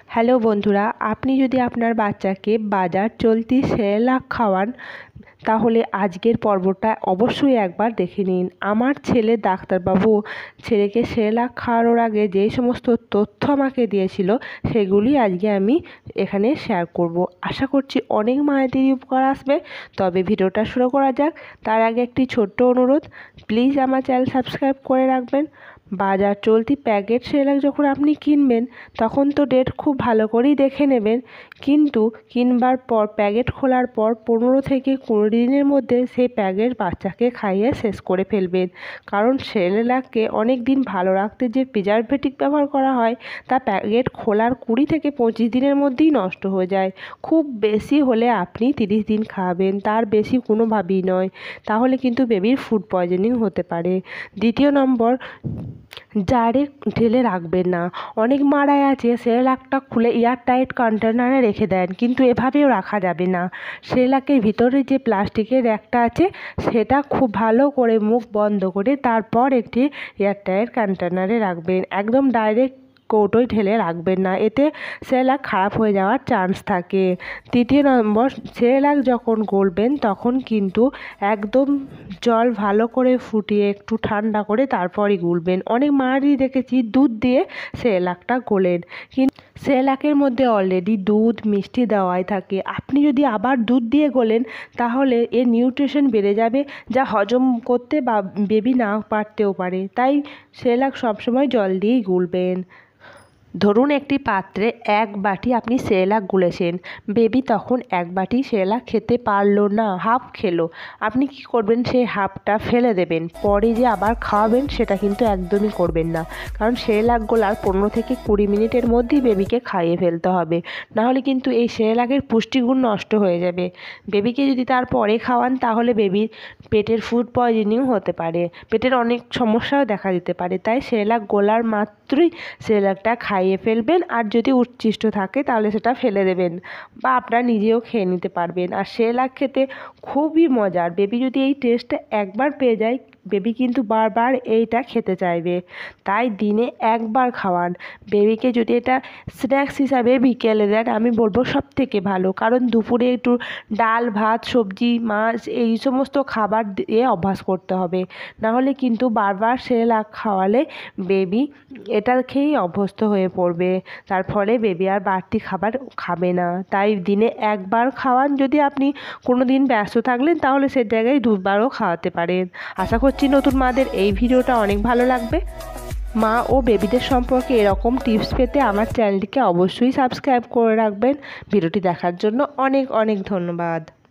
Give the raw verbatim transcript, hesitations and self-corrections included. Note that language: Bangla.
হ্যালো বন্ধুরা, আপনি যদি আপনার বাচ্চাকে বাজার চলতি সেরেলাক খাওয়ান তাহলে আজকের পর্বটা অবশ্যই একবার দেখে নিন। আমার ছেলে ডাক্তারবাবু ছেলেকে সেরেলাক খাওয়ানোর আগে যে সমস্ত তথ্য আমাকে দিয়েছিল সেগুলি আজকে আমি এখানে শেয়ার করব। আশা করছি অনেক মায়েদেরই উপকার আসবে। তবে ভিডিওটা শুরু করা যাক। তার আগে একটি ছোট্ট অনুরোধ, প্লিজ আমার চ্যানেল সাবস্ক্রাইব করে রাখবেন। বাজার চলতি প্যাকেট সেরেলাক যখন আপনি কিনবেন তখন তো ডেট খুব ভালো করেই দেখে নেবেন, কিন্তু কিনবার পর প্যাকেট খোলার পর পনেরো থেকে কুড়ি দিনের মধ্যে সেই প্যাকেট বাচ্চাকে খাইয়ে শেষ করে ফেলবেন। কারণ সেরেলাককে অনেক দিন ভালো রাখতে যে প্রিজারভেটিভ ব্যবহার করা হয় তা প্যাকেট খোলার কুড়ি থেকে পঁচিশ দিনের মধ্যেই নষ্ট হয়ে যায়। খুব বেশি হলে আপনি তিরিশ দিন খাওয়াবেন, তার বেশি কোনোভাবেই নয়, তাহলে কিন্তু বেবির ফুড পয়জনিং হতে পারে। দ্বিতীয় নম্বর, জারে ঢেলে রাখবেন না। অনেক মারাই আছে সেরেলাকটা খুলে এয়ারটাইট কন্টেনারে রেখে দেন, কিন্তু এভাবেও রাখা যাবে না। সেরেলাকের ভিতরে যে প্লাস্টিকের র্যাকটা আছে সেটা খুব ভালো করে মুখ বন্ধ করে তারপর একটি এয়ারটাইট কন্টেনারে রাখবেন। একদম ডাইরেক্ট কৌটোয় ঢেলে রাখবেন না, এতে সেরেলাক খারাপ হয়ে যাওয়ার চান্স থাকে। তৃতীয় নম্বর, সেরেলাক যখন গলবেন তখন কিন্তু একদম জল ভালো করে ফুটিয়ে একটু ঠান্ডা করে তারপরই গুলবেন। অনেক মায়েরই দেখেছি দুধ দিয়ে সেরেলাকটা গোলেন, কিন্তু সেরেলাকের মধ্যে অলরেডি দুধ মিষ্টি দেওয়াই থাকে। আপনি যদি আবার দুধ দিয়ে গোলেন তাহলে এর নিউট্রিশন বেড়ে যাবে, যা হজম করতে বা বেবি না পারতেও পারে। তাই সেরেলাক সবসময় জল দিয়েই গুলবেন। ধরুন একটি পাত্রে এক বাটি আপনি সেরেলাক গুলেছেন, বেবি তখন এক বাটি সেরেলাক খেতে পারলো না, হাফ খেলো। আপনি কি করবেন? সেই হাফটা ফেলে দেবেন, পরে যে আবার খাওয়াবেন সেটা কিন্তু একদমই করবেন না। কারণ সেরেলাক গোলার পনেরো থেকে কুড়ি মিনিটের মধ্যেই বেবিকে খাইয়ে ফেলতে হবে, নাহলে কিন্তু এই সেরেলাকের পুষ্টিগুণ নষ্ট হয়ে যাবে। বেবিকে যদি তারপরে খাওয়ান তাহলে বেবির পেটের ফুড পয়জনিং হতে পারে, পেটের অনেক সমস্যাও দেখা দিতে পারে। তাই সেরেলাক গোলার মাত্রই সেরেলাকটা খাইয়ে ফেলবেন, আর যদি উচ্ছিষ্ট থাকে তাহলে সেটা ফেলে দেবেন বা আপনারা নিজেও খেয়ে নিতে পারবেন। আর সেরেলাক খেতে খুবই মজার। বেবি যদি এই টেস্টটা একবার পেয়ে যায় বেবি কিন্তু বারবার এইটা খেতে চাইবে। তাই দিনে একবার খাওয়ান। বেবিকে যদি এটা স্ন্যাক্স হিসাবে বিকেলে দেন আমি বলবো সব থেকে ভালো, কারণ দুপুরে একটু ডাল ভাত সবজি মাছ এই সমস্ত খাবার দিয়ে অভ্যাস করতে হবে, নাহলে কিন্তু বারবার সেরেলাক খাওয়ালে বেবি এটা খেয়েই অভ্যস্ত হয়ে পড়বে। তার ফলে বেবি আর বাড়তি খাবার খাবে না। তাই দিনে একবার খাওয়ান। যদি আপনি কোনো দিন ব্যস্ত থাকলেন তাহলে সে জায়গায় দুবারও খাওয়াতে পারেন। আশা করছি নতুন মাদের এই ভিডিওটা অনেক ভালো লাগবে। মা ও বেবিদের সম্পর্কে এরকম টিপস পেতে আমার চ্যানেলটিকে অবশ্যই সাবস্ক্রাইব করে রাখবেন। ভিডিওটি দেখার জন্য অনেক অনেক ধন্যবাদ।